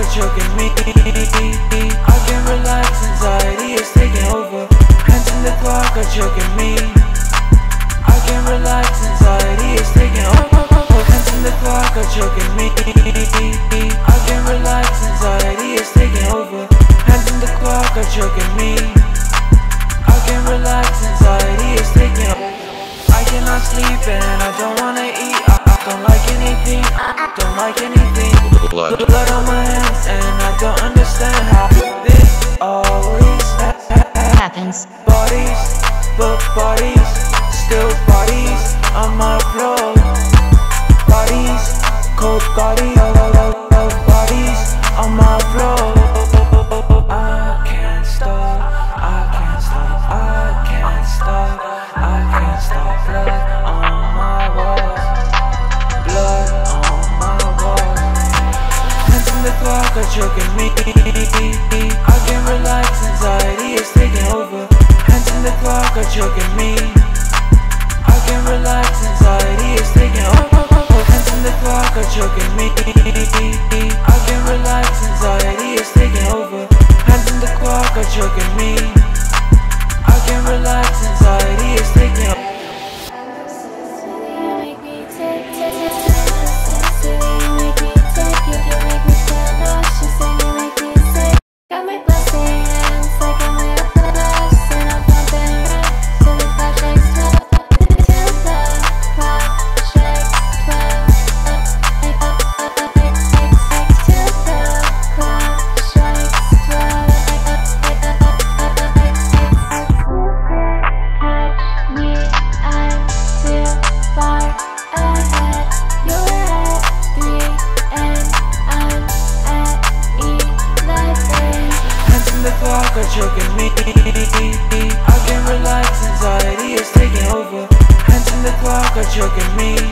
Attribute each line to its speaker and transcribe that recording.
Speaker 1: are choking me. I can't relax, anxiety is taking over. Hands in the clock are choking me. I can't relax, anxiety is taking over. Hands in the clock are choking me. I can't relax, anxiety is taking over. Hands in the clock are choking me. I can't relax, anxiety is taking over. I cannot sleep and I don't wanna eat. I don't like anything, I don't like anything. Blood on my hands and I don't understand how this always
Speaker 2: happens.
Speaker 1: Bodies, but bodies, still bodies on my floor. Bodies, cold bodies, bodies on my floor. I can't stop, I can't stop, I can't stop, I can't stop. Blood on my walls, blood on my walls. Hands in the clock are choking me. I can't relax, anxiety is taking over. Hands in the clock are choking me. I can't relax, anxiety is taking over. Hands in the clock are choking me. I can't relax, anxiety is taking over. Hands in the clock are choking me. I can't relax, anxiety is taking over. Choking me. I can't relax, anxiety is taking over. Hands in the clock are choking me.